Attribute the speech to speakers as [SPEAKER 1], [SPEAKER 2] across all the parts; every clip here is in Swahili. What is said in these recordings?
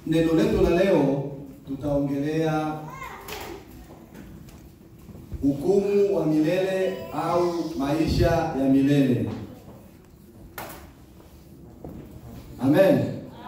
[SPEAKER 1] Neno letu la leo tutaongelea hukumu wa milele au maisha ya milele. Amen.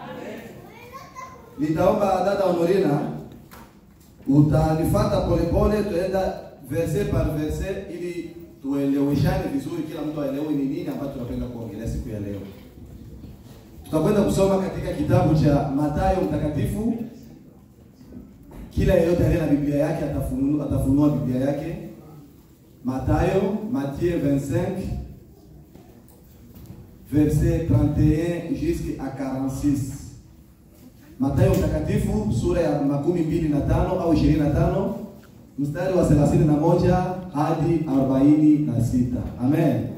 [SPEAKER 1] Nitaomba dada Honorina utanifuata polepole, tuenda verset par verset ili tueleweshane vizuri, kila mtu aelewe ni nini ambacho tunapenda kuongelea siku ya leo. Tutakwenda kusoma katika kitabu cha Mathayo mtakatifu. Kila yeyote aliye na Biblia yake atafunua Biblia yake. Matthieu 25 verset 31 jusqu'à 46. Mathayo mtakatifu sura ya 25 au 25 mstari wa 31 hadi 46. Amen.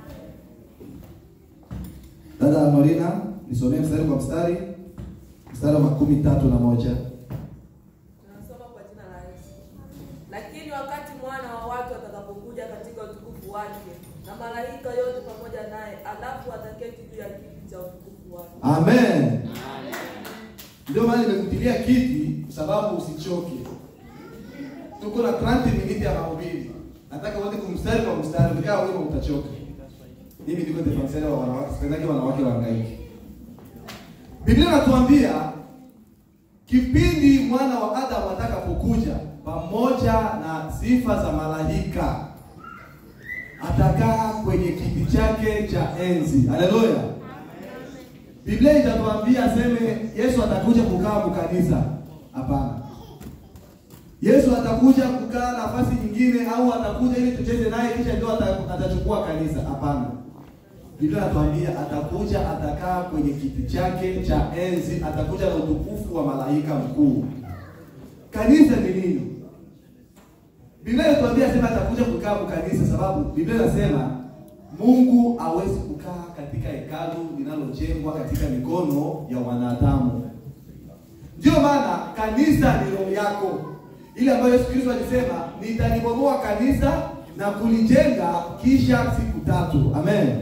[SPEAKER 1] Dada Honorina, nisomee mstari kwa mstari. Mstari wa 31.
[SPEAKER 2] Tunasoma kwa jina la Yesu. Lakini wakati mwana wa watu atakapokuja katika utukufu wake na malaika yote pamoja naye, alafu ataketi juu ya kiti cha utukufu wake.
[SPEAKER 1] Amen. Ndio maana nimekutilia kiti kwa sababu usichoke. Tuko na 30 minutes ya mahubiri. Nataka wote kumstari kwa mstari, kama wewe utachoka. Mimi niko defenseur wa wanawake, sipendaki wanawake wahangaike. Biblia inatuambia kipindi mwana wa Adamu atakapokuja pamoja na sifa za malaika, atakaa kwenye kiti chake cha enzi. Haleluya. Biblia inatuambia aseme Yesu atakuja kukaa kwa kanisa. Hapana. Yesu atakuja kukaa nafasi nyingine au atakuja ili tucheze naye kisha ndio atachukua kanisa. Hapana. Biblia inatuambia atakuja, atakaa kwenye kiti chake cha enzi, atakuja na utukufu wa malaika mkuu. Kanisa ni nini? Biblia inatuambia sema atakuja kukaa kwa kanisa sababu Biblia inasema Mungu hawezi kukaa katika hekalu linalojengwa katika mikono ya wanadamu. Ndio maana kanisa ni roho yako. Ile ambayo Yesu Kristo alisema, nitalibomoa kanisa na kulijenga kisha siku 3. Amen.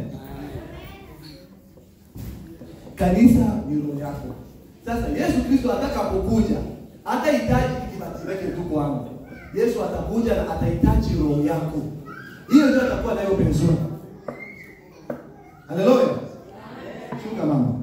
[SPEAKER 1] Kanisa ni roho yako. Sasa Yesu Kristo atakapokuja, hatahitaji kibati yake tu kwangu. Yesu atakuja na atahitaji roho yako. Hiyo ndio atakuwa nayo penzoni. Haleluya. Shuka mama.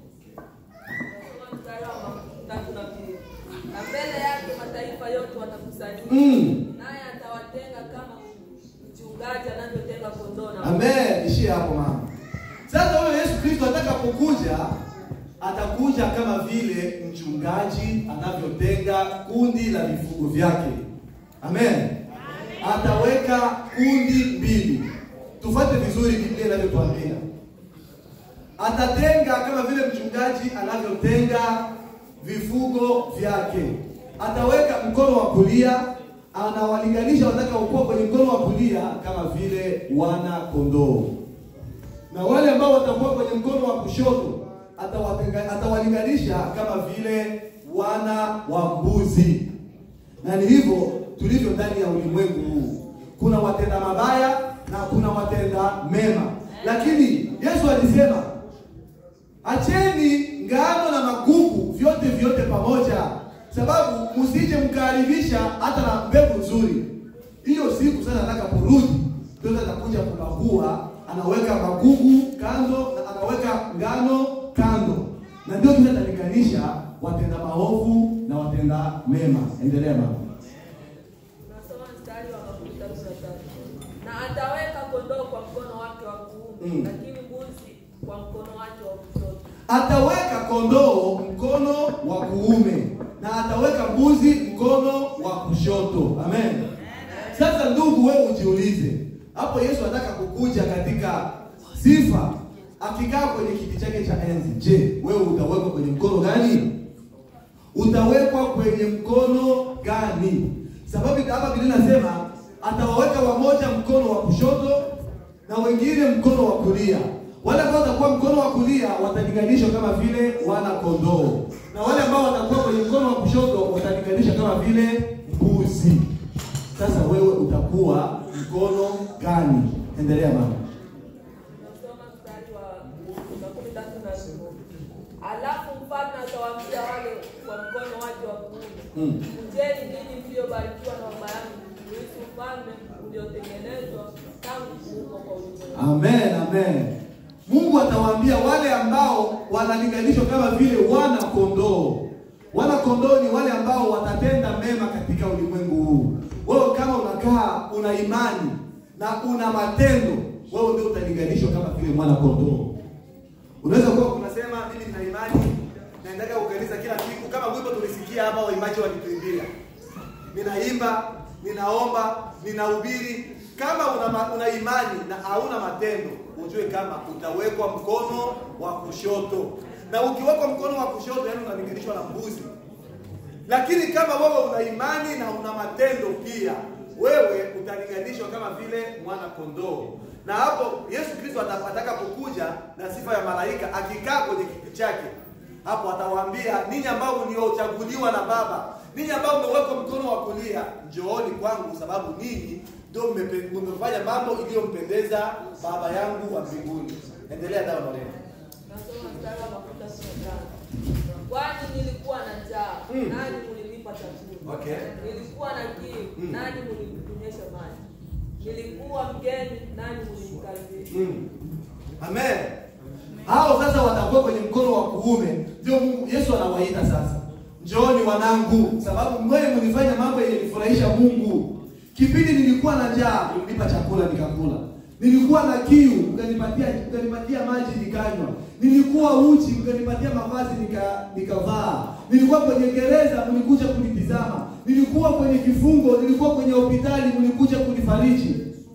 [SPEAKER 2] Na mbele yake mataifa yote watakusanyika. Naye atawatenga kama mchungaji anavyotenga kondoo na mbuzi.
[SPEAKER 1] Amen. Ishia hapo mama. Sasa huyo Yesu Kristo atakapokuja, atakuja kama vile mchungaji anavyotenga kundi la mifugo vyake. Amen. Ataweka kundi mbili. Tufuate vizuri Biblia inavyotuambia. Atatenga kama vile mchungaji anavyotenga vifugo vyake. Ataweka mkono wa kulia, anawalinganisha watakaokuwa kwenye mkono wa kulia kama vile wana kondoo. Na wale ambao watakuwa kwenye mkono wa kushoto atawalinganisha kama vile wana wa mbuzi. Na ni hivyo tulivyo ndani ya ulimwengu huu. Kuna watenda mabaya na kuna watenda mema. Lakini Yesu alisema, acheni ngano na magugu vyote pamoja, sababu msije mkaharibisha hata na mbegu nzuri. Hiyo siku sasa nataka kurudi, ndio atakuja kubagua, anaweka magugu kando na anaweka ngano kando. Na ndio tunatalinganisha watenda maovu na watenda mema. Endelea mama.
[SPEAKER 2] Tunasoma mstari wa 13. Na ataweka kondoo kwa mkono wake wa kuume, lakini mbuzi kwa mkono wake wa kushoto.
[SPEAKER 1] Ataweka kondoo mkono wa kuume na ataweka mbuzi mkono wa kushoto. Amen. Sasa ndugu, wewe ujiulize, hapo Yesu anataka kukuja katika sifa akikaa kwenye kiti chake cha enzi. Je, wewe utawekwa kwenye mkono gani? Utawekwa kwenye mkono gani? Sababu hapa Biblia inasema atawaweka wamoja mkono wa kushoto na wengine mkono wa kulia. Wale ambao watakuwa mkono wa kulia watalinganishwa kama vile wana kondoo. Na wale ambao watakuwa kwenye mkono wa kushoto watalinganishwa kama vile mbuzi. Sasa wewe utakuwa mkono gani? Endelea mama.
[SPEAKER 2] Tunasoma mstari wa 13. Alafu mfalme atawaambia wale kwa mkono wake wa kuume. Kujeni ninyi mliobarikiwa na Baba yangu, kuishi ufalme uliotengenezwa tangu kuumbwa kwa ulimwengu.
[SPEAKER 1] Amen, amen. Mungu atawaambia wale ambao wanalinganishwa kama vile wana kondoo. Wana kondoo ni wale ambao watatenda mema katika ulimwengu huu. Wewe kama unakaa una imani na una matendo, wewe ndio utalinganishwa kama vile mwana kondoo. Unaweza kuwa unasema mimi nina imani, naendaga kukanisa kila siku kama wimbo tulisikia hapa waimbaji walituimbia. Ninaimba, ninaomba, ninahubiri. Kama una imani na hauna matendo, ujue kama utawekwa mkono wa kushoto. Na ukiwekwa mkono wa kushoto, yani unalinganishwa na mbuzi. Lakini kama wewe una imani na una matendo pia, wewe utalinganishwa kama vile mwana kondoo. Na hapo Yesu Kristo atakapokuja na sifa ya malaika akikaa kwenye kiti chake, hapo atawaambia ninyi ambao mliochaguliwa na Baba, ninyi ambao mmewekwa mkono wa kulia, njooni kwangu sababu ninyi ndio mmefanya mambo iliyompendeza Baba yangu wa mbinguni. Endelea dawa maneno.
[SPEAKER 2] Nasoma mstari wa 15. Kwani nilikuwa na njaa, nani mlinipa chakula?
[SPEAKER 1] Okay.
[SPEAKER 2] Nilikuwa na kiu, nani mlininyesha maji? Nilikuwa mgeni, nani mlinikaribisha?
[SPEAKER 1] Amen. Hao sasa watakuwa kwenye mkono wa kuume. Ndio Mungu Yesu anawaita sasa. Njooni wanangu, sababu mwe mlifanya mambo yalifurahisha Mungu. Kipindi nilikuwa na njaa, mlinipa chakula nikakula. Nilikuwa na kiu, mkanipatia maji nikanywa. Nilikuwa uchi, mkanipatia mavazi nikavaa. Nilikuwa kwenye gereza, mlikuja kunitizama. Nilikuwa kwenye kifungo, nilikuwa kwenye hospitali, mlikuja kunifariji.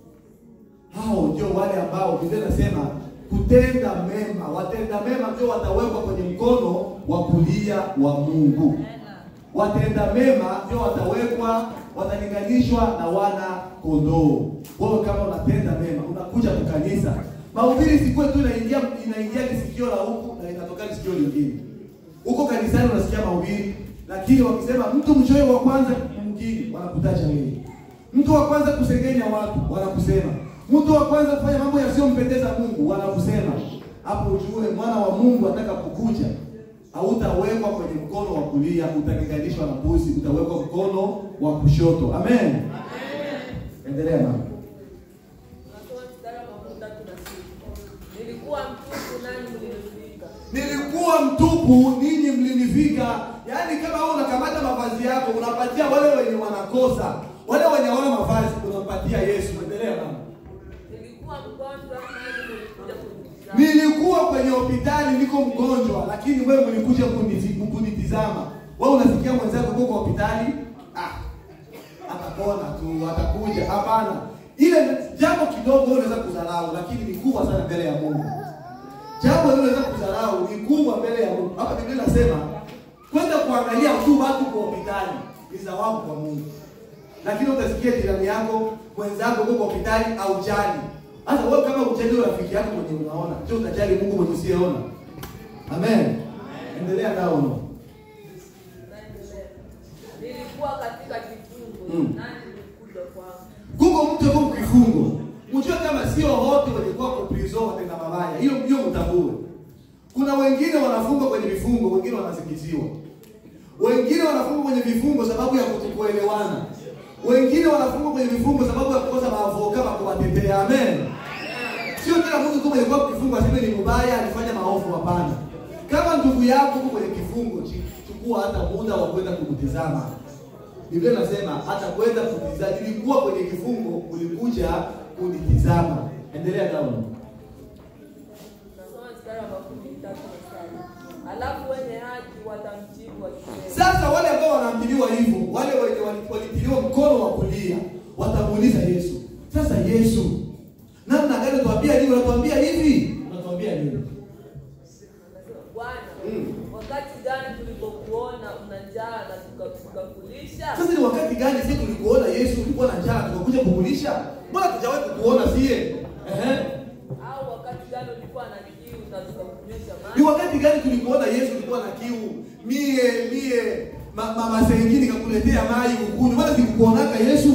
[SPEAKER 1] Hao ndio wale ambao Biblia inasema kutenda mema. Watenda mema ndio watawekwa kwenye mkono wa kulia wa Mungu. Watenda mema ndio watalinganishwa na wana kondoo. Wewe kama unatenda mema, unakuja kwa kanisa, mahubiri sikuwe tu inaingia kisikio la huku na inatoka kisikio lingine. Huko kanisani unasikia mahubiri, lakini wakisema mtu mchoyo wa kwanza mwingine wanakutacha wewe. Mtu wa kwanza kusengenya watu wanakusema. Mtu wa kwanza kufanya mambo yasiyompendeza Mungu wanakusema. Hapo ujue mwana wa Mungu atakapokuja hautawekwa kwenye mkono wa kulia, utalinganishwa na mbuzi, utawekwa mkono wa kushoto. Amen. Amen. Endelea mama.
[SPEAKER 2] Nasoma mstari wa 36. Nilikuwa mtupu, nanyi mlinivika.
[SPEAKER 1] Nilikuwa mtupu, ninyi mlinivika. Yaani kama wewe unakamata mavazi yako, unapatia wale wenye wanakosa, wale wenye hawana mavazi, unapatia Yesu. Endelea mama.
[SPEAKER 2] Nilikuwa mgonjwa, nanyi mlikuja kunitizama.
[SPEAKER 1] Nilikuwa kwenye hospitali niko mgonjwa, lakini wewe mlikuja kunitizama. Wewe unasikia mwenzako kwa hospitali, atapona tu, atakuja. Hapana. Ile jambo kidogo unaweza kudharau, lakini ni kubwa sana mbele ya Mungu. Jambo unaweza kudharau ni kubwa mbele ya Mungu. Hapa Biblia inasema kwenda kuangalia tu watu kwa hospitali ni thawabu kwa Mungu. Lakini utasikia jirani yako, mwenzako kwa hospitali au jali. Hata wewe kama ujali rafiki yako mwenye unaona, sio utajali Mungu mwenye usiyeona. Amen. Endelea nao.
[SPEAKER 2] Nilikuwa katika kifungo, nani mlikuja kwangu?
[SPEAKER 1] Kuko mtu yuko kifungo. Mjue kama sio wote walikuwa kwa prison watenda mabaya. Hiyo mtambue. Kuna wengine wanafungwa kwenye vifungo, wengine wanasikitiwa. Wengine wanafungwa kwenye vifungo sababu ya kutokuelewana. Wengine wanafungwa kwenye vifungo sababu ya kukosa maavoka kwa kuwatetea. Amen. Sio kila mtu kama alikuwa kifungo aseme ni mbaya, alifanya maovu. Hapana. Kama ndugu yako yuko kwenye kifungo, chukua hata muda wa kwenda kukutizama. Biblia inasema hata kwenda kukutizama. Nilikuwa kwenye kifungo, ulikuja kunitizama. Endelea down.
[SPEAKER 2] Nasoma mstari wa 13. Alafu wenye haki watamjibu wakisema.
[SPEAKER 1] Sasa wale ambao wanaambiliwa hivyo, wale wenye walitiliwa mkono wa kulia, watamuuliza Yesu. Sasa Yesu, namna gani tuambia hivi? Unatuambia hivi? Unatuambia nini?
[SPEAKER 2] Bwana, wakati gani tulipokuona una njaa na tukakulisha?
[SPEAKER 1] Sasa ni wakati gani sisi tulikuona Yesu ulikuwa na njaa tukakuja kukulisha? Mbona tujawahi kukuona sie?
[SPEAKER 2] Au wakati gani ulikuwa na kiu na tukakunywesha maji?
[SPEAKER 1] Ni wakati gani tulikuona Yesu ulikuwa na kiu? Mie mama sengini kakuletea maji ukunywe. Mbona sikukuonaka Yesu?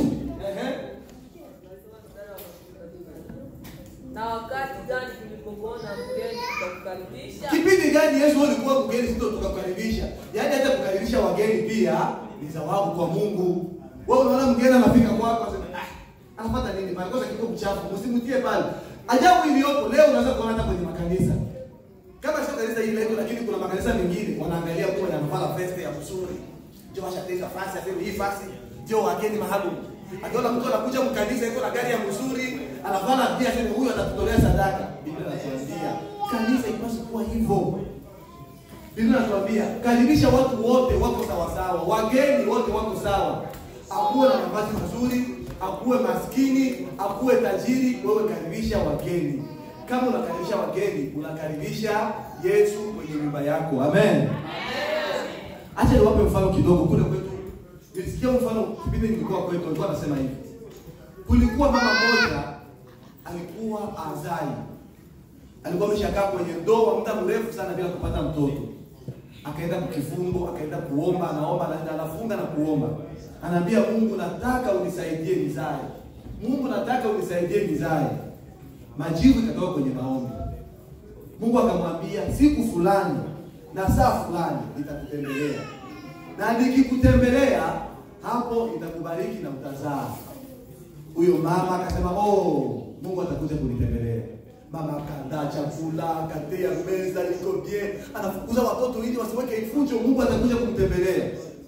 [SPEAKER 2] Na wakati gani tulipokuona mgeni tukakukaribisha?
[SPEAKER 1] Kipindi gani Yesu alikuwa mgeni sisi tukakukaribisha? Yaani hata kukaribisha wageni pia ni zawadi kwa Mungu. Wewe unaona mgeni anafika kwako anasema anapata nini pale? Kosa kidogo mchafu, usimtie pale. Ajabu iliyopo leo unaweza kuona hata kwenye makanisa. Kama sio kanisa hili leo, lakini kuna makanisa mengine wanaangalia mtu anavaa vest ya mzuri. Ndio washateka fasi, asema hii fasi ndio wageni maalum. Akiona mtu anakuja mkanisa yuko na gari ya mzuri, anavaa pia asema huyu atatutolea sadaka. Biblia inatuambia kanisa ipaswe kuwa hivyo. Biblia inatuambia karibisha watu wote wako sawa sawa, wageni wote wako sawa. Akuwe na mavazi mazuri, akuwe maskini, akuwe tajiri, wewe karibisha wageni. Kama unakaribisha wageni, unakaribisha Yesu kwenye nyumba yako. Amen. Acha niwape mfano kidogo kule kwetu. Nilisikia mfano kipindi nilikuwa kwetu, alikuwa anasema hivi. Kulikuwa mama mmoja alikuwa azai. Alikuwa ameshakaa kwenye ndoa muda mrefu sana bila kupata mtoto. Akaenda kukifungo, akaenda kuomba, anaomba, anafunga na kuomba. Anaambia Mungu, nataka unisaidie nizae. Mungu, nataka unisaidie nizae. Majibu ikatoka kwenye maombi. Mungu akamwambia siku fulani na saa fulani nitakutembelea. Na nikikutembelea hapo nitakubariki na utazaa. Huyo mama akasema, Mungu atakuja kunitembelea. Mama akaandaa chakula, akatea meza liko bien, anafukuza watoto ili wasiweke ifunjo, Mungu atakuja kumtembelea.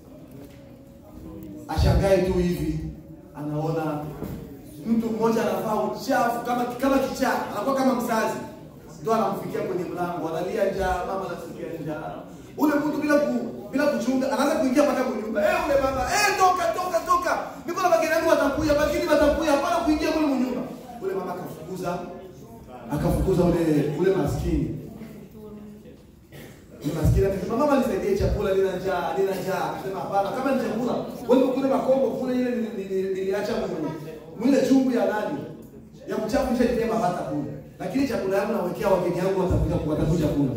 [SPEAKER 1] Ashangae tu hivi, anaona mtu mmoja anavaa uchafu kama kichaa, anakuwa kama mzazi. Ndio anamfikia kwenye mlango, analia njaa, mama anasikia njaa. Ule mtu bila kuchunga anaanza kuingia mpaka kwenye nyumba. Ule mama, toka. Niko na bageni yangu watakuja, bageni watakuja, hapana kuingia kule nyumba. Ule mama akafukuza ule maskini. Ule maskini akasema, mama nisaidie chakula, nina njaa. Akasema hapana, kama ni chakula, wewe kule makombo kule ile niliacha mwile chungu ya nani? Ya mchafu nishajitia mabata kule. Lakini chakula yangu nawekea wageni yangu watakuja kula.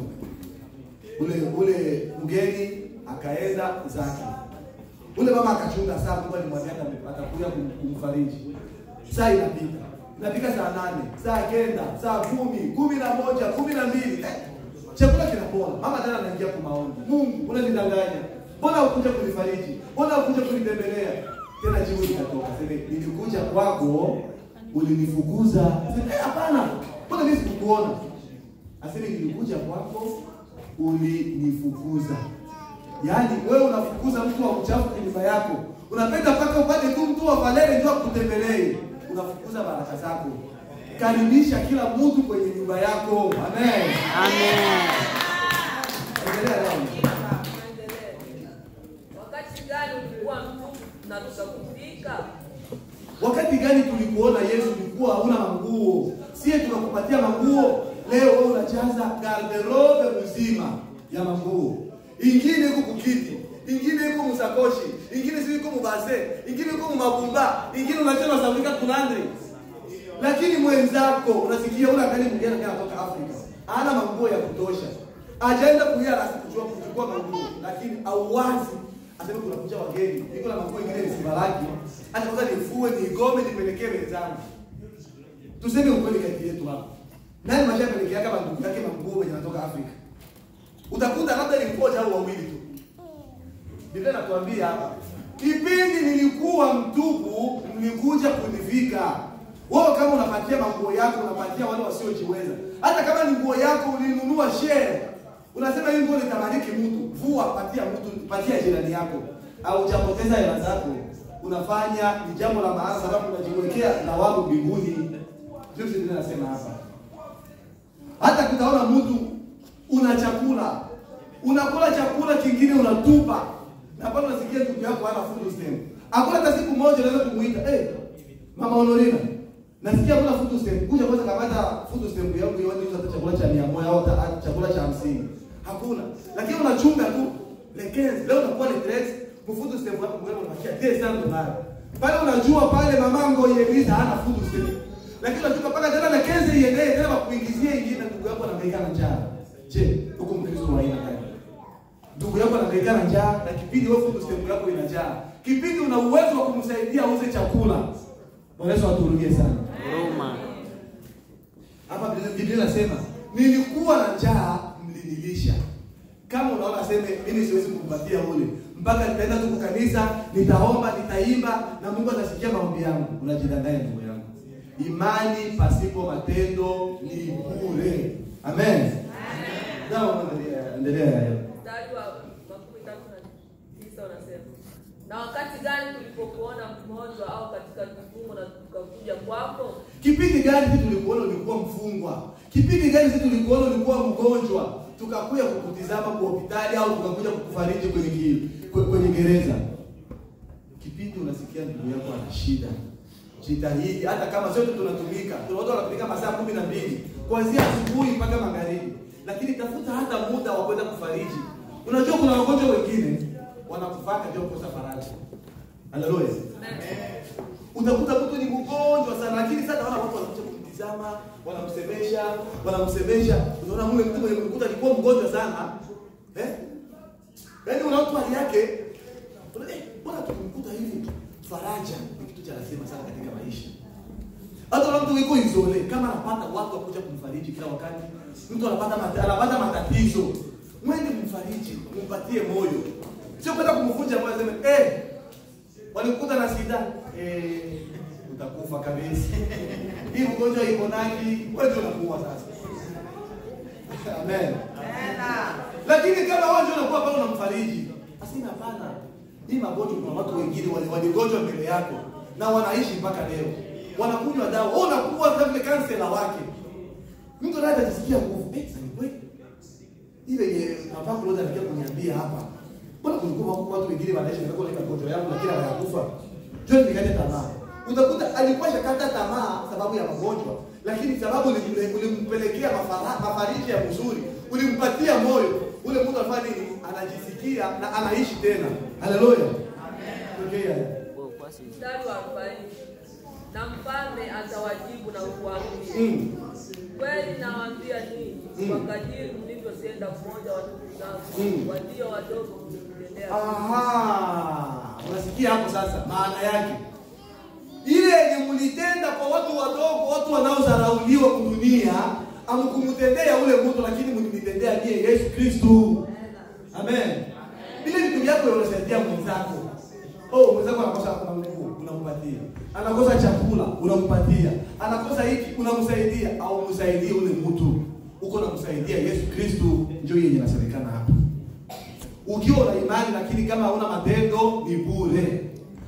[SPEAKER 1] Ule mgeni akaenda zake. Ule mama akachunga saa, Mungu alimwambia atakuja kumfariji. Saa inapika saa 8, saa 9, saa 10, 11, 12. Chakula kinapona. Mama tena anaingia kwa maombi. Mungu, unanidanganya. Mbona ukuja kunifariji? Mbona ukuja kunitembelea? Tena jibu likatoka. Sema nilikuja kwako, ulinifukuza. Sema hapana. Mbona mimi sikukuona? Asema nilikuja kwako, ulinifukuza. Yaani wewe unafukuza mtu wa uchafu kwenye nyumba yako. Unapenda mpaka upate tu mtu wa valere ndio akutembelee. Unafukuza baraka zako. Karibisha kila mtu kwenye nyumba yako. Amen.
[SPEAKER 3] Amen.
[SPEAKER 2] Wakati gani ulikuwa mtu na tukakufika?
[SPEAKER 1] Wakati gani tulikuona Yesu ulikuwa huna manguo? Sie tunakupatia manguo. Leo wewe unajaza garderobe mzima ya manguo. Ingine iko kukiti, ingine iko msakoshi, ingine iko mubase, ingine iko mabumba, ingine unachana sabika kunandri. Lakini mwenzako unasikia una gani mgeni kutoka Afrika. Ana manguo ya kutosha. Ajaenda kuya asikujua kuchukua manguo, lakini auwazi asema kuna kuja wageni. Niko na manguo ingine nisibaraki. Hata kwanza nifue, nigome, nipelekee wenzangu. Tuseme ukweli kati yetu hapa. Nani mashapelekea kama ndugu yake manguo wenye wanatoka Afrika? Utakuta labda ni mmoja au wawili tu. Biblia inatuambia hapa, kipindi nilikuwa mtupu, mlikuja kunivika. Wewe kama unapatia manguo yako, unapatia wale wasiojiweza. Hata kama ni nguo yako ulinunua share, unasema hii nguo itabariki mtu, vua patia mtu, patia jirani yako. Au hujapoteza hela zako. Unafanya ni jambo la maana sababu unajiwekea thawabu mbinguni. Ndio Biblia inasema hapa. Hata kutaona mtu una chakula, unakula chakula kingine unatupa. Na bado unasikia ndugu yako hana food stamp. Hakuna hata siku moja unaweza kumuita, Mama Honorina, nasikia kuna food stamp. Kuja kwanza kamata food stamp yangu yote hizo chakula cha 100 au chakula cha 50. Hakuna. Lakini unachunga tu. Leo unakuwa ni stress, food stamp yako mbele unabakia $10. Pale unajua pale mamango yeliza hana food stamp. Lakini unajua paka tena na kenze iendelee tena kuingizie ingine ndugu yako anahangaika njaa. Je, uko Mkristo wa aina gani? Ndugu yako anahangaika njaa na kipindi wewe food stamp yako ina njaa. Kipindi una uwezo wa kumsaidia auze chakula. Bwana Yesu atuhurumie sana.
[SPEAKER 3] Roma.
[SPEAKER 1] Hapa Biblia inasema, nilikuwa na njaa mlinilisha. Kama unaona sema mimi siwezi kumpatia ule, mpaka nitaenda tu kanisa, nitaomba, nitaimba na Mungu atasikia maombi yangu. Unajidanganya ndugu yangu. Imani pasipo matendo ni bure. Amen. Amen. Ndio endelea.
[SPEAKER 2] Mstari wa 13 unasema, na wakati gani tulipokuona mgonjwa au katika kifungo na tukakuja kwako?
[SPEAKER 1] Kipindi gani sisi tulikuona ulikuwa mfungwa? Kipindi gani sisi tulikuona ulikuwa mgonjwa? Tukakuja kukutizama kwa hospitali au tukakuja kukufariji kwenye gereza? Kipindi unasikia ndugu yako ana shida, jitahidi. Hata kama sote tunatumika, watu wanatumika masaa 12 kuanzia asubuhi mpaka magharibi, lakini tafuta hata muda wa kwenda kufariji. Unajua kuna wagonjwa wengine wanakufaka ndio kukosa faraja. Haleluya. Utakuta mtu ni mgonjwa sana, lakini sasa wale watu wanakuja kumtizama, wanamsemesha. Unaona mule mtu mwenye mkuta alikuwa mgonjwa sana. Yaani unaona hali yake, bora tukimkuta hivi faraja ni kitu cha lazima sana katika maisha. Hata mtu yuko izole, kama anapata watu wakuja kumfariji kila wakati, mtu anapata matatizo, mwende kumfariji, mpatie moyo. Sio kwenda kumvunja moyo aseme, walikuta na shida, utakufa kabisa. Hii mgonjwa iko nani? Wewe unakuwa sasa. Amen. Amen. Lakini kama wewe unakuwa pale unamfariji, asina hapana. Hii magonjwa kuna watu wengine waligonjwa mbele yako na wanaishi mpaka leo. Wanakunywa dawa. Wewe unakuwa kama vile kansela wake. Mtu naye atajisikia nguvu. Sasa ni kweli. Ile hapa kuna ndio kuniambia hapa. Mbona kulikuwa watu wengine wanaishi kwa ile magonjwa yangu lakini hawakufa. John nikate tamaa. Utakuta alikuwa shakata tamaa sababu ya magonjwa, lakini sababu ulimpelekea mafariji ya mzuri, ulimpatia moyo, ule mtu afanye nini? Anajisikia na anaishi tena. Haleluya. Amen. Okay.
[SPEAKER 2] Mstari wa 40. Na mfalme atawajibu na kuwaambia, kweli nawaambia ninyi, kwa kadiri mlivyotenda mmoja wa ndugu zangu walio wadogo mlitendea.
[SPEAKER 1] Unasikia hapo sasa maana yake? Ile yenye mlitenda kwa watu wadogo, watu wanaodharauliwa dunia, amkumtendea ule mtu, lakini mlitendea ndiye Yesu Kristo. Amen. Bila vitu vyako unasaidia mwenzako. Mwenzako anakosa nguvu, unampatia. Anakosa chakula, unampatia. Anakosa hiki, unamsaidia. Au msaidie ule mtu, uko namsaidia Yesu Kristo, ndio yeye anasemekana hapa. Ukiwa una imani lakini kama huna matendo ni bure.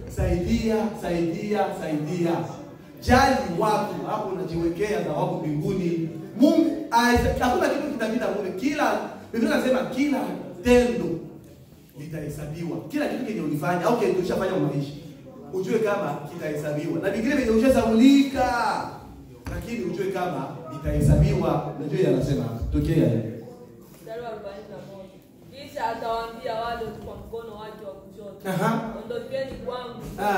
[SPEAKER 1] Saidia. Jali watu, hapo unajiwekea thawabu mbinguni. Mungu hakuna kitu kitapita bure. Biblia inasema kila tendo litahesabiwa. Kila kitu kenye ulifanya au kenye ulishafanya maisha, ujue kama kitahesabiwa. Na vingine vyenye ushasaulika, lakini ujue kama itahesabiwa. Najua anasema tokea
[SPEAKER 2] Mstari wa 41. Kisha atawaambia wale kwa mkono wake wa kushoto, ondokeni kwangu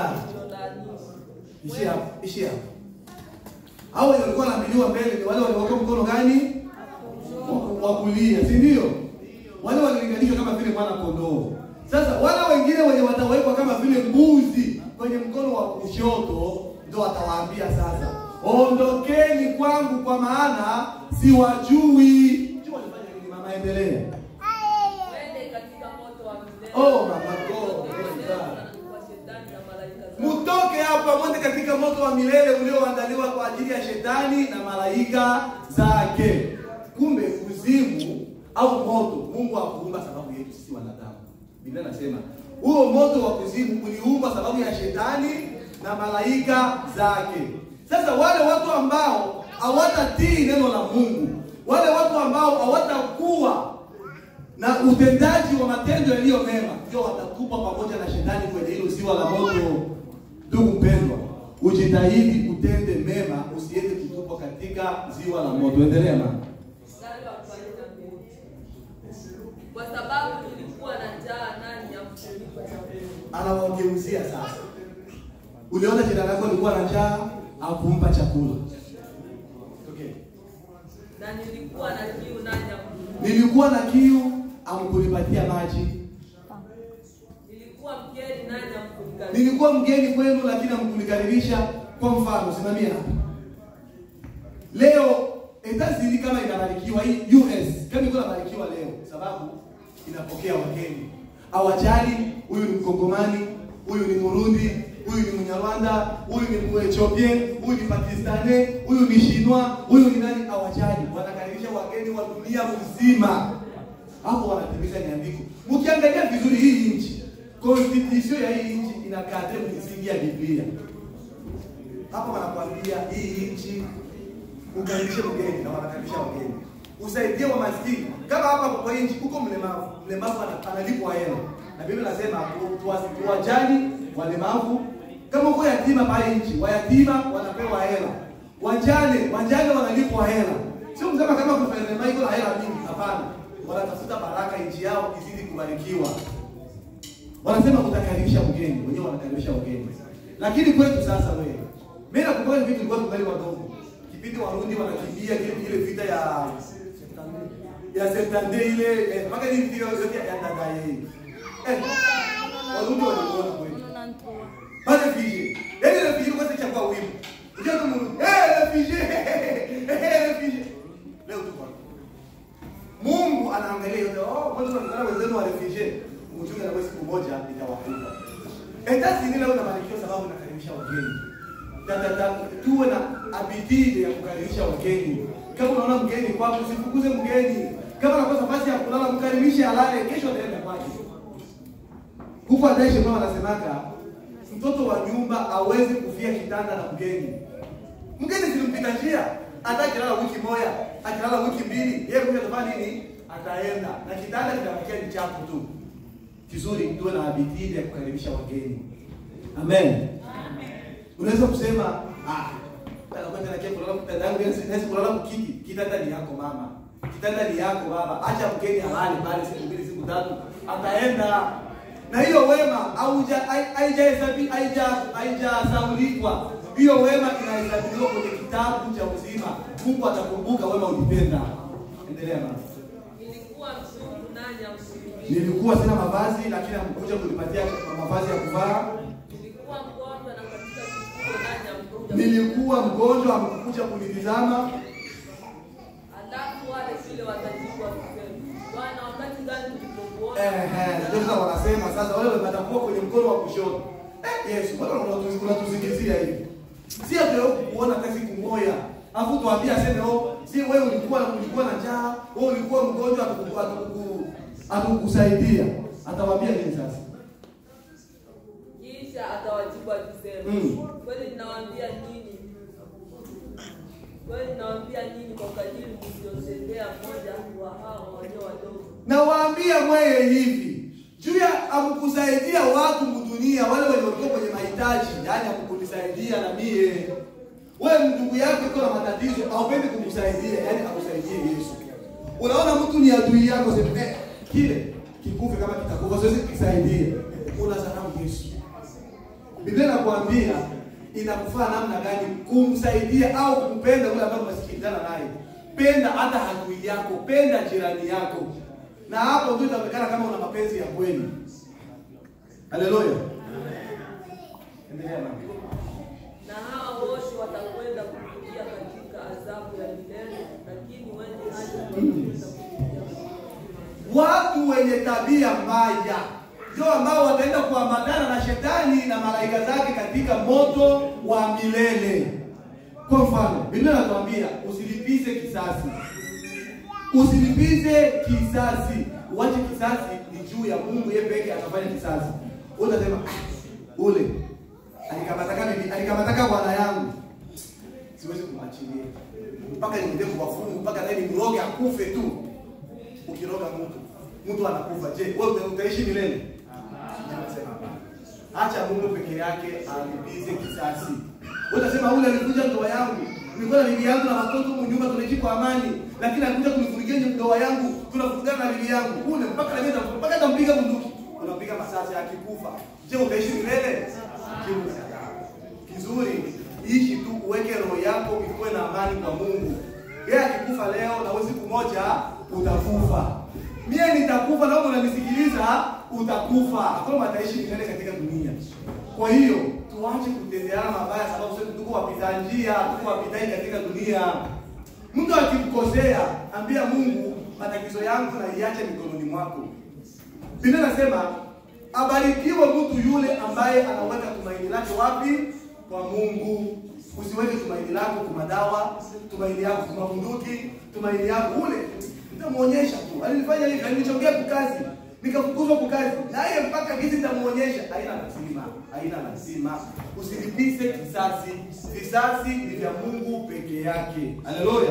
[SPEAKER 1] Ishia. Hao walikuwa wanaambiwa mbele ni wale waliokuwa mkono gani? Wa kulia, si ndio? Wale walilinganishwa kama vile mwana kondoo. Sasa wale wengine wenye watawekwa kama vile mbuzi kwenye mkono wa kushoto ndio atawaambia sasa, ondokeni kwangu kwa maana siwajui. Njoo walifanya nini? Mama endelea.
[SPEAKER 2] Wende katika moto wa milele.
[SPEAKER 1] Mama go. Mutoke hapa mwende katika moto wa milele ulioandaliwa kwa ajili ya shetani na malaika zake. Kumbe kuzimu au moto Mungu hakuumba sababu yetu sisi wanadamu. Biblia inasema huo moto wa kuzimu uliumba sababu ya shetani na malaika zake. Sasa wale watu ambao hawatatii neno la Mungu, wale watu ambao hawatakuwa na utendaji wa matendo yaliyo mema, ndio watakupa pamoja na shetani kwenye hilo ziwa la moto. Ndugu mpendwa, ujitahidi utende mema, usiende kutupwa katika ziwa la moto. Endelea mama.
[SPEAKER 2] Kwa sababu nilikuwa na njaa nani amkunipa chakula.
[SPEAKER 1] Anawageuzia sasa. Uliona jirani yako alikuwa na njaa, hakumpa chakula. Okay.
[SPEAKER 2] Na nilikuwa na kiu nani amkunipa.
[SPEAKER 1] Nilikuwa na kiu, amkunipatia maji.
[SPEAKER 2] Nilikuwa mgeni nani amkunikaribisha.
[SPEAKER 1] Nilikuwa mgeni kwenu lakini amkunikaribisha. Kwa mfano, simamia hapa. Leo Etazini kama inabarikiwa hii US, kama iko inabarikiwa leo sababu inapokea wageni. Hawajali huyu ni Mkongomani, huyu ni Murundi, huyu ni Mnyarwanda, huyu ni Mwethiopia, huyu ni Pakistani, huyu ni Shinwa, huyu ni nani, hawajali. Wanakaribisha wageni wa dunia mzima. Hapo wanatimiza niandiko. Mkiangalia vizuri hii nchi, constitution ya hii nchi inakadri msingi ya Biblia. Hapo wanakuambia hii nchi ukaribishe mgeni na wanakaribisha wageni. Usaidie wa maskini. Kama hapa kwa nchi uko mlemavu, mlemavu analipwa hela. Na Biblia inasema tuwajali walemavu. Kama uko yatima pale nchi, wayatima wanapewa hela. Wajane wanalipwa hela. Sio msema kama kufanya neema iko na hela mingi, hapana. Wanatafuta baraka nchi yao izidi kubarikiwa. Wanasema utakaribisha mgeni, wenyewe wanakaribisha wageni. Lakini kwetu sasa wewe, mimi nakumbuka vitu vilikuwa tungali wadogo. Kipindi Warundi wanakimbia ile vita ya September ile mpaka ni vita yote ya Ndadaye. Warundi waliona kweli. Bale fiji. Ile fiji kwa sababu kwa wimbo. Ndio Mungu. Fiji. Fiji. Leo tuko. Mungu anaangalia yote. Watu wanataka wenzao wa refugee. Mjunga na siku moja itawakuta. Endasi ni leo na malikio sababu nakaribisha wageni. Tuwe na abidii ya kukaribisha wageni. Kama unaona mgeni kwako usifukuze mgeni. Kama unakosa nafasi ya kulala mkaribishe alale, kesho ataenda kwake. Huko anaishi mama anasemaka mtoto wa nyumba hawezi kufia kitanda na mgeni. Mgeni silimpita njia, atakilala wiki moja, akilala wiki mbili, yeye mwenyewe atafanya nini? Ataenda. Na kitanda kitabakia ni chako tu. Kizuri tuwe na abidii ya kukaribisha wageni. Amen. Unaweza kusema anakwenda na kesho kulala kitanda yangu, naweza kulala mkiti, kitanda ni yako mama. Kitanda ni yako baba. Acha mgeni alale pale siku mbili siku tatu, ataenda. Na hiyo wema haijasaulikwa. Hiyo wema inahesabiwa kwenye kitabu cha uzima. Mungu atakumbuka wema ulipenda. Endelea mama. Nilikuwa sina mavazi lakini amkuja kunipatia mavazi ya kuvaa. Nilikuwa mgonjwa amkuja kunitizama.
[SPEAKER 2] Alafu wale shule watajibu wakisema, Bwana wakati gani tulipokuona?
[SPEAKER 1] Ndio wanasema sasa wewe watakuwa kwenye mkono wa kushoto. Yesu, bado unatuzingizia hivi. Si leo kuona kazi kumoya. Afu tuambie aseme si wewe ulikuwa na njaa, wewe ulikuwa mgonjwa atakukusaidia. Atawaambia nini sasa?
[SPEAKER 2] Kisha atawajibu akisema, kweli ninawaambia nyinyi kwa kadiri msiosendea mmoja wa hao walio wadogo.
[SPEAKER 1] Na waambia mwewe hivi, juu ya amkusaidia watu mdunia wale waliokuwa kwenye mahitaji, yani akukunisaidia na mie. Wewe ndugu yako uko na matatizo, haupendi kumsaidia, yani akusaidie Yesu. Unaona mtu ni adui yako, sema kile kikufe kama kitakufa siwezi kukusaidia. Unasahau Yesu. Biblia inakuambia inakufaa namna gani kumsaidia au kumpenda yule ambaye unasikilizana naye. Penda hata adui yako, penda jirani yako. Na hapo ndio itaonekana kama una mapenzi ya kweli. Haleluya. Endelea mama.
[SPEAKER 2] Na hao wote watakwenda kuingia katika adhabu ya milele, lakini wenye haki watakwenda kuingia.
[SPEAKER 1] Watu wenye tabia mbaya ndio ambao wataenda kuambatana na shetani na malaika zake katika moto wa milele. Kwa mfano, Biblia inatuambia usilipize kisasi. Usilipize kisasi. Uache kisasi ni juu ya Mungu, yeye pekee atafanya kisasi. Utasema ule alikamataka bwana yangu, siwezi kumwachilia mpaka niende kuwafungu, mpaka naye nimroge akufe tu. Ukiroga mtu anakufa. Je, wewe utaishi milele? Acha Mungu peke yake alipize kisasi. Utasema ule alikuja ndoa yangu, nilikuwa na bibi yangu na watoto huko nyumba tunaishi kwa amani, lakini alikuja kunivurugia ndoa yangu, tunavurugana na bibi yangu. Ule mpaka atampiga bunduki. Unampiga masasi akikufa. Je, utaishi milele? Kizuri, ishi tu, uweke roho yako ikuwe na amani kwa Mungu. Yeye akikufa leo na wewe siku moja utakufa. Mimi nitakufa na wewe unanisikiliza, utakufa. Hakuna mataishi milele katika dunia. Kwa hiyo tuache kutendeana mabaya sababu sisi tuko wapita njia, tuko wapita katika dunia. Mtu akikukosea, ambia Mungu matatizo yangu na iache mikononi mwako. Biblia inasema abarikiwe mtu yule ambaye anaweka tumaini lake wapi? Kwa Mungu. Usiweke tumaini lako kwa madawa, tumaini lako kwa bunduki, tumaini lako ule. Nitamuonyesha tu. Alinifanya hivi, alinichongea kwa kazi, nikafukuzwa kwa kazi. Na yeye mpaka hizi nitamuonyesha. Haina lazima. Usilipise kisasi. Kisasi ni vya Mungu peke yake. Haleluya.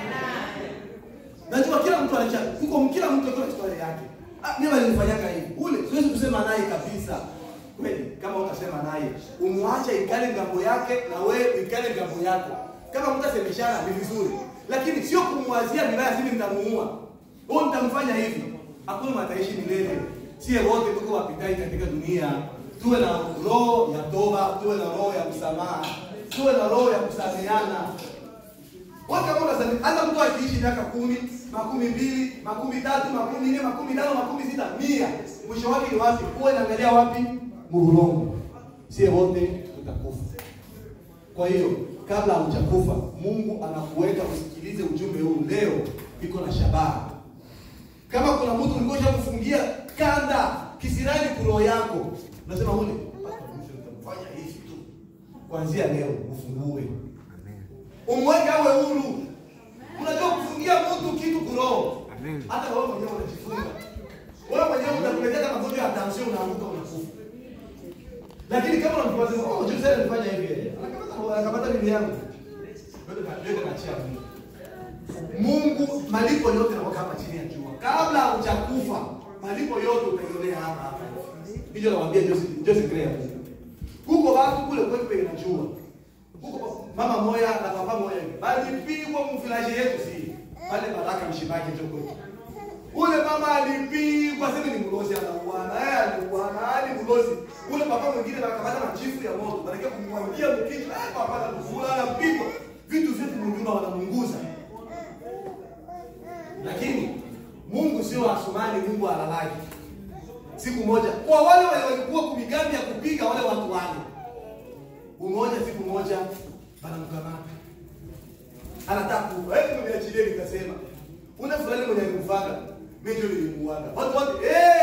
[SPEAKER 1] Najua kila mtu anachana. Kila mtu ana historia yake. Mimi nilifanyaka hivi. Ule siwezi kusema naye kabisa. Kweli kama utasema naye, umwache ikale ngambo yake na wewe ikale ngambo yako. Kama mtasemeshana ni vizuri. Lakini sio kumwazia vibaya sisi nitamuua. Wewe nitamfanya hivi. Hakuna mataishi milele. Sie wote tuko wapitai katika dunia. Tuwe na roho ya toba, tuwe na roho ya msamaha, tuwe na roho ya kusameheana. Waka mbona sana hata mtu akiishi miaka 10, 12, 13, 14, 15, 16, 100, mwisho wake ni wapi? Uwe naangalia wapi? Mlolongo. Sie wote tutakufa. Kwa hiyo kabla hujakufa, Mungu anakuweka usikilize ujumbe huu leo, iko na shabaha. Kama kuna mtu ulikoja kufungia kanda kisirani kuroho yako, unasema ule mfanya hivi tu. Kuanzia leo ufungue. Amen. Umweke awe huru. Unajua kufungia mtu kitu kuroho. Amen. Hata wewe mwenyewe unajifunga. Wewe mwenyewe unakuletea magonjwa ya tension unaanguka unakufa. Lakini kama unamwaza Jose alifanya hivi, anakamata bibi yangu. Ndio kaachia Mungu. Mungu malipo yote yanakuwa kama chini ya jua. Kabla hujakufa, malipo yote utaionea hapa. Ndio nawaambia Jose Grea. Huko watu kule kwetu penye najua. Huko mama moya na papa moya. Bali pigwa mfilaje yetu si. Pale baraka mshibaki ndio kwetu. Ule mama alipigwa sema ni mlozi anauana. Alikuana hadi mlozi. Ule papa mwingine anakamata na chifu ya moto. Banakia kumwangia mkichwa. Papa anakufula anapigwa. Vitu vyetu mnyuma wanamunguza. Lakini Mungu sio Asumani, Mungu alalaki. Siku moja kwa wale walikuwa kumigambi ya kupiga wale watu wale. Umoja siku moja banamkamata. Anataka wewe nimeachilia nikasema. Una fulani mwenye alikufanga. Mimi ndio nilimuaga. Watu wote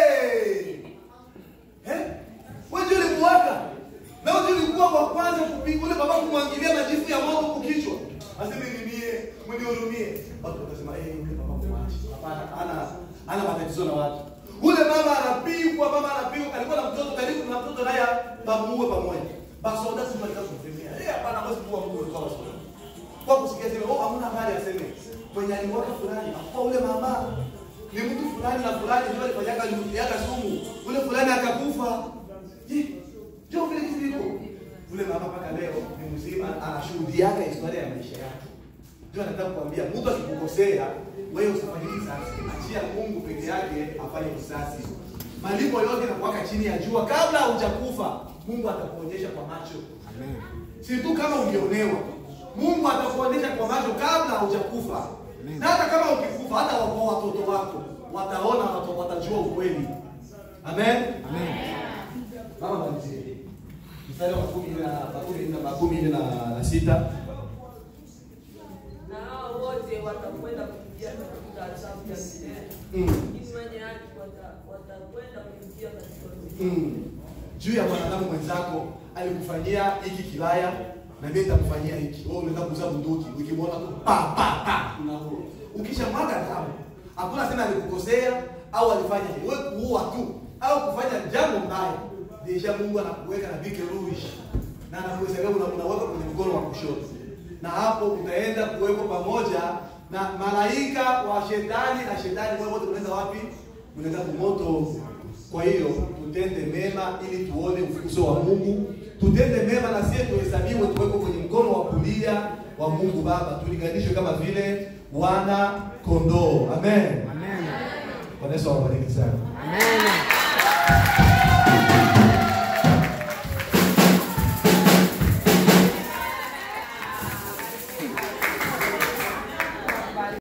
[SPEAKER 1] wewe ndio ulimuaga. Na wewe ulikuwa wa kwanza kupiga ule baba kumwangilia majifu ya moto kukichwa. Aseme nimie, mnihurumie. Watu wakasema ule baba kumwachi. Hapana, ana matatizo na watu. Ule mama anapigwa, alikuwa na mtoto karibu na mtoto naye bamuue pamoja. Basi wadazi walikuwa kumfemia. Hapana mwezi kuwa Mungu alikuwa wasema. Kwa kusikia sema, hamna habari aseme. Mwenye alimwaka fulani, kwa ule mama ni mtu fulani na fulani ndio alifanyaka sumu. Ule fulani akakufa. Ndio vile kiliko. Ule mama mpaka leo ni mzima, anashuhudia historia ya maisha yake. Ndio nataka kuambia mtu akikukosea, wewe usifanye kisasi. Achia Mungu peke yake afanye kisasi. Malipo yote yanakuwa chini ya jua. Kabla hujakufa, Mungu atakuonyesha kwa macho. Amen. Si tu kama ungeonewa. Mungu atakuonyesha kwa macho kabla hujakufa. Na hata kama ukikufa, hata watoto wako wataona, watajua ukweli. Amen. Amen. Mama mwanzie. Mstari wa 16.
[SPEAKER 2] Wote watakwenda kuingia katika adhabu ya milele. Mwenye haki watakwenda kuingia katika milele.
[SPEAKER 1] Juu ya mwanadamu mwenzako alikufanyia hiki kilaya na mimi nitakufanyia hiki. Wewe unataka kuuza bunduki, ukimwona tu pa unaua. Ukishamwaga damu, hakuna tena alikukosea au alifanya hivi. Wewe kuua tu au kufanya jambo mbaya, deja Mungu anakuweka na bike rouge. Na anakuhesabu unaweka kwenye mkono wa kushoto. Na hapo utaenda kuweko pamoja na malaika wa shetani na shetani. Wewe wote unaenda wapi? Unaenda kwa moto. Kwa hiyo tutende mema ili tuone uso wa Mungu. Tutende mema na sisi tuhesabiwe tuweko kwenye mkono wa kulia wa Mungu Baba. Tulinganishwe kama vile wana kondoo. Amen. Amen. Bwana Yesu awabariki sana. Amen.